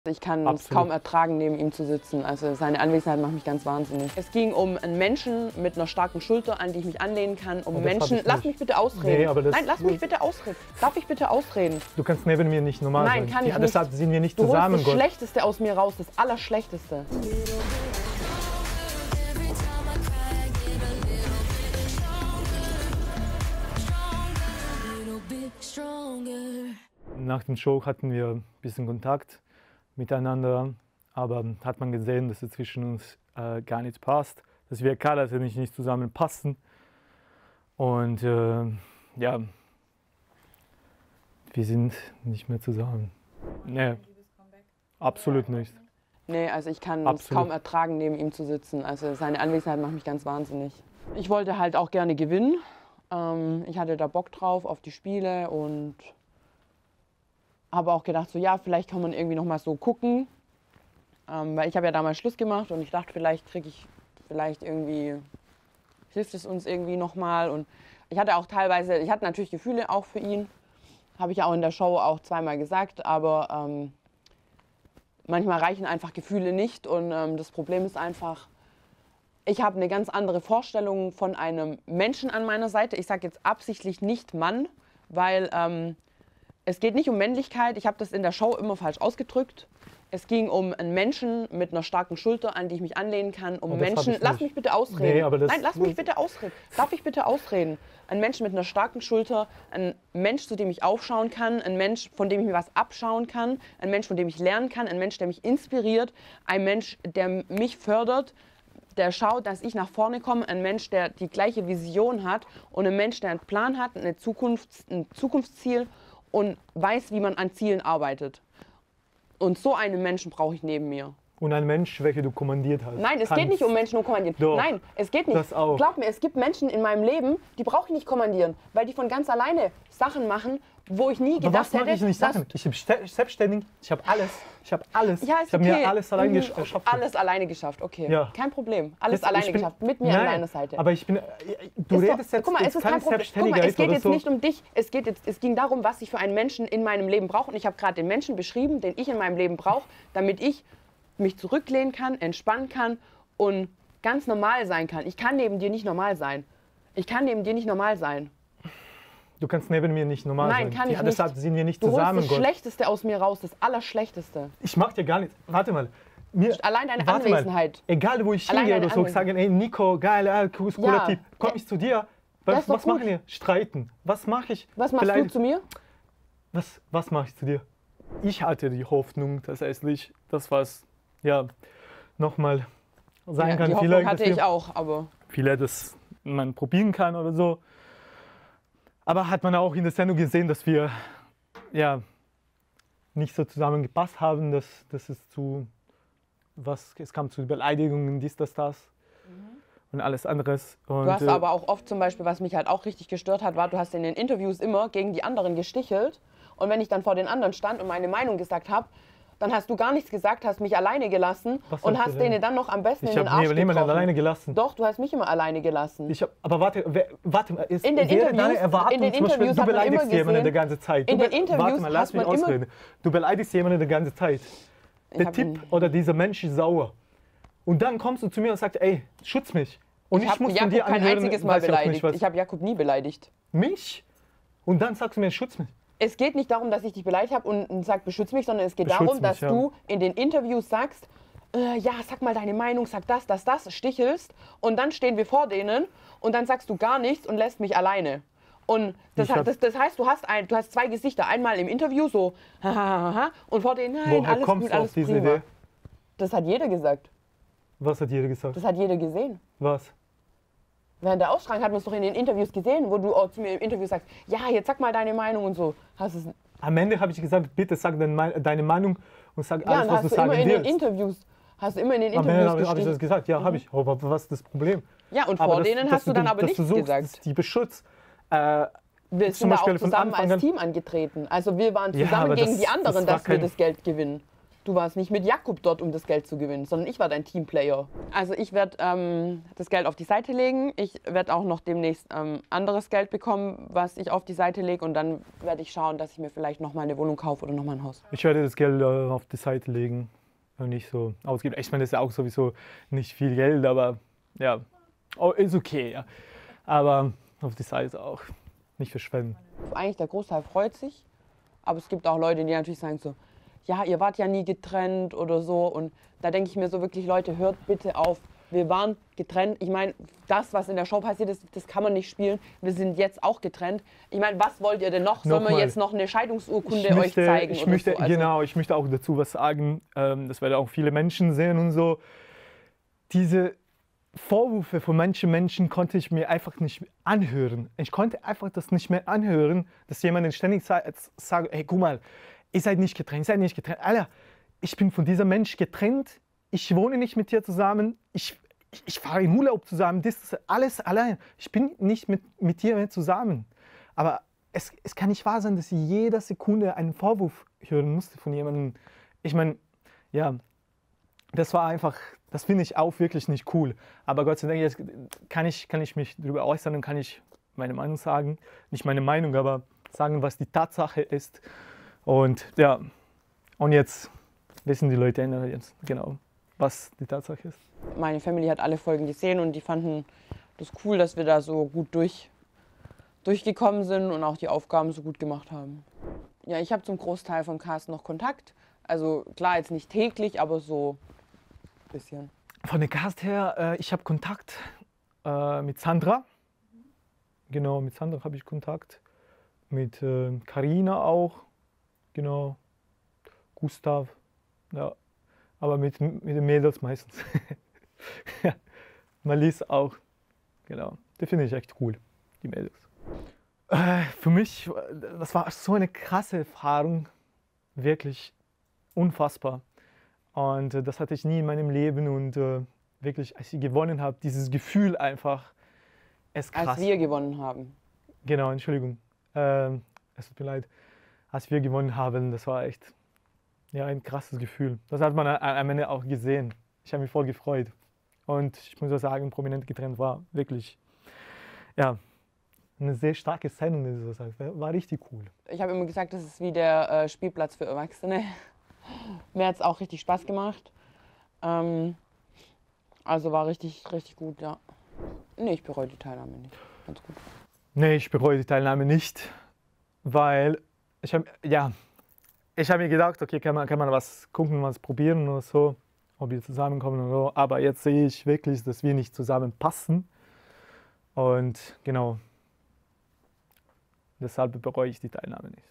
Ich kann es kaum ertragen, neben ihm zu sitzen. Also seine Anwesenheit macht mich ganz wahnsinnig. Es ging um einen Menschen mit einer starken Schulter, an die ich mich anlehnen kann. Um Menschen. Lass mich bitte ausreden. Nee, aber Nein, lass mich bitte ausreden. Darf ich bitte ausreden? Du kannst neben mir nicht normal sein. Nein, kann ich nicht. Deshalb sind wir nicht du zusammen. Du holst das Schlechteste aus mir raus, das Allerschlechteste. Nach dem Show hatten wir ein bisschen Kontakt miteinander, aber hat man gesehen, dass es zwischen uns gar nicht passt, dass wir klar, dass wir nicht zusammenpassen. Und ja, wir sind nicht mehr zusammen. Nee, absolut nicht. Nee, also ich kann es kaum ertragen, neben ihm zu sitzen. Also seine Anwesenheit macht mich ganz wahnsinnig. Ich wollte halt auch gerne gewinnen. Ich hatte da Bock drauf auf die Spiele und habe auch gedacht, so ja, vielleicht kann man irgendwie noch mal so gucken. Weil ich habe ja damals Schluss gemacht und ich dachte, vielleicht hilft es uns irgendwie noch mal. Und ich hatte auch teilweise, ich hatte natürlich Gefühle auch für ihn. Habe ich auch in der Show auch zweimal gesagt, aber manchmal reichen einfach Gefühle nicht und das Problem ist einfach, ich habe eine ganz andere Vorstellung von einem Menschen an meiner Seite. Ich sage jetzt absichtlich nicht Mann, weil es geht nicht um Männlichkeit. Ich habe das in der Show immer falsch ausgedrückt. Es ging um einen Menschen mit einer starken Schulter, an die ich mich anlehnen kann. Um Menschen. Lass mich bitte ausreden. Nee, aber Nein, lass mich bitte ausreden. Darf ich bitte ausreden? Ein Mensch mit einer starken Schulter, ein Mensch, zu dem ich aufschauen kann, ein Mensch, von dem ich mir was abschauen kann, ein Mensch, von dem ich lernen kann, ein Mensch, der mich inspiriert, ein Mensch, der mich fördert, der schaut, dass ich nach vorne komme, ein Mensch, der die gleiche Vision hat und ein Mensch, der einen Plan hat, ein Zukunftsziel und weiß, wie man an Zielen arbeitet. Und so einen Menschen brauche ich neben mir. Und ein Mensch, welchen du kommandiert hast. Nein, es geht nicht um Menschen, nur kommandieren. Doch, nein, es geht nicht. Das auch. Glaub mir, es gibt Menschen in meinem Leben, die brauche ich nicht kommandieren, weil die von ganz alleine Sachen machen, wo ich nie gedacht hätte. Was mache ich nicht Sachen? Ich bin selbstständig, ich habe alles. Ich habe alles. Ja, ich habe mir alles allein geschafft. Alles alleine geschafft, okay. Ja. Kein Problem. Alles alleine geschafft, mit mir an deiner Seite. Aber ich bin, du redest jetzt, guck mal, es ist kein Problem. Guck mal, es geht jetzt nicht um dich. Es ging darum, was ich für einen Menschen in meinem Leben brauche. Und ich habe gerade den Menschen beschrieben, den ich in meinem Leben brauche, damit ich mich zurücklehnen kann, entspannen kann und ganz normal sein kann. Ich kann neben dir nicht normal sein. Ich kann neben dir nicht normal sein. Du kannst neben mir nicht normal sein. Nein, kann ich nicht. Deshalb sind wir nicht zusammen. Du holst das Schlechteste aus mir raus, das Allerschlechteste. Ich mach dir gar nichts. Warte mal. Allein deine Anwesenheit. Egal, wo ich hingehe oder so, sagen, ey, Nico, geil, cooler Typ. Komm ich zu dir. Was machen wir? Streiten. Was mache ich? Was machst du zu mir? Was mache ich zu dir? Ich hatte die Hoffnung, dass das was ja nochmal sein kann. Die Hoffnung hatte ich auch, aber vielleicht, dass man probieren kann oder so. Aber hat man auch in der Sendung gesehen, dass wir ja nicht so zusammengepasst haben, dass es kam zu Beleidigungen, dies, das, und alles anderes. Und du hast aber auch oft zum Beispiel, was mich halt auch richtig gestört hat, war, du hast in den Interviews immer gegen die anderen gestichelt. Und wenn ich dann vor den anderen stand und meine Meinung gesagt habe, dann hast du gar nichts gesagt, hast mich alleine gelassen und hast denen dann noch am besten in den Arsch getroffen. Ich habe niemanden alleine gelassen. Doch, du hast mich immer alleine gelassen. Aber warte, in den Interviews du beleidigst jemanden die ganze Zeit. Warte mal, lass mich ausreden. Du beleidigst jemanden die ganze Zeit. Der Typ oder dieser Mensch ist sauer. Und dann kommst du zu mir und sagst, ey, schütz mich. Und ich muss von dir kein einziges Mal beleidigt. Ich habe Jakob nie beleidigt. Mich? Und dann sagst du mir, schütz mich. Es geht nicht darum, dass ich dich beleidigt habe und sag, beschütze mich, sondern es geht darum, dass du in den Interviews sagst, ja, sag mal deine Meinung, sag das, stichelst und dann stehen wir vor denen und dann sagst du gar nichts und lässt mich alleine. Und das heißt, du hast zwei Gesichter, einmal im Interview so, und vor denen, nein, alles gut, alles prima. Idee? Das hat jeder gesagt. Was hat jeder gesagt? Das hat jeder gesehen. Was? Während der Ausstrahlung hat man es doch in den Interviews gesehen, wo du auch zu mir im Interview sagst, ja, jetzt sag mal deine Meinung und so. Am Ende habe ich gesagt, bitte sag deine Meinung und sag alles, was du sagen willst. Hast du immer in den Interviews habe ich das gesagt? Ja, habe ich. Aber was ist das Problem? Ja, und vor denen hast du dann aber nichts gesagt. Die beschützt. Wir sind da auch zusammen als Team angetreten. Also wir waren zusammen gegen die anderen, dass wir das Geld gewinnen. Du warst nicht mit Jakub dort, um das Geld zu gewinnen, sondern ich war dein Teamplayer. Also ich werde das Geld auf die Seite legen. Ich werde auch noch demnächst anderes Geld bekommen, was ich auf die Seite lege. Und dann werde ich schauen, dass ich mir vielleicht nochmal eine Wohnung kaufe oder nochmal ein Haus. Ich werde das Geld auf die Seite legen und nicht so ausgeben. Ich meine, das ist ja auch sowieso nicht viel Geld, aber ja, oh, ist okay. Ja. Aber auf die Seite auch nicht verschwenden. Eigentlich der Großteil freut sich, aber es gibt auch Leute, die natürlich sagen so, ja, ihr wart ja nie getrennt oder so. Und da denke ich mir so wirklich, Leute, hört bitte auf. Wir waren getrennt. Ich meine, das, was in der Show passiert ist, das kann man nicht spielen. Wir sind jetzt auch getrennt. Ich meine, was wollt ihr denn noch? Sollen wir jetzt noch eine Scheidungsurkunde euch zeigen? Ich möchte auch dazu was sagen. Das werden auch viele Menschen sehen und so. Diese Vorwürfe von manchen Menschen konnte ich mir einfach nicht anhören. Ich konnte einfach das nicht mehr anhören, dass jemand ständig sagt, hey, guck mal, ihr seid nicht getrennt, Alter, ich bin von diesem Mensch getrennt, ich wohne nicht mit dir zusammen, ich fahre in Urlaub zusammen, das ist alles allein. Ich bin nicht mit dir mehr zusammen. Aber es kann nicht wahr sein, dass ich jede Sekunde einen Vorwurf hören musste von jemandem. Ich meine, ja, das war einfach, das finde ich auch wirklich nicht cool. Aber Gott sei Dank, jetzt kann ich mich darüber äußern und kann ich meine Meinung sagen. Nicht meine Meinung, aber sagen, was die Tatsache ist. Und ja, und jetzt wissen die Leute jetzt genau, was die Tatsache ist. Meine Family hat alle Folgen gesehen und die fanden das cool, dass wir da so gut durchgekommen sind und auch die Aufgaben so gut gemacht haben. Ja, ich habe zum Großteil vom Cast noch Kontakt. Also klar, jetzt nicht täglich, aber so ein bisschen. Von der Cast her, ich habe Kontakt mit Sandra. Genau, mit Sandra habe ich Kontakt. Mit Carina auch. Genau, Gustav, ja, aber mit den Mädels meistens. Malice auch, genau, die finde ich echt cool, die Mädels. Für mich, das war so eine krasse Erfahrung, wirklich unfassbar. Und das hatte ich nie in meinem Leben und wirklich, als ich gewonnen habe, dieses Gefühl einfach, ist krass. Als wir gewonnen haben. Genau, Entschuldigung, es tut mir leid. Als wir gewonnen haben, das war echt ja, ein krasses Gefühl. Das hat man am Ende auch gesehen. Ich habe mich voll gefreut. Und ich muss auch sagen, prominent getrennt war wirklich ja, eine sehr starke Sendung. War richtig cool. Ich habe immer gesagt, das ist wie der Spielplatz für Erwachsene. Mir hat es auch richtig Spaß gemacht. Also war richtig, richtig gut, ja. Nee, ich bereue die Teilnahme nicht. Ganz gut. Nee, ich bereue die Teilnahme nicht, weil ich habe mir gedacht, okay, kann man was gucken, was probieren oder so, ob wir zusammenkommen oder so. Aber jetzt sehe ich wirklich, dass wir nicht zusammenpassen. Und genau, deshalb bereue ich die Teilnahme nicht.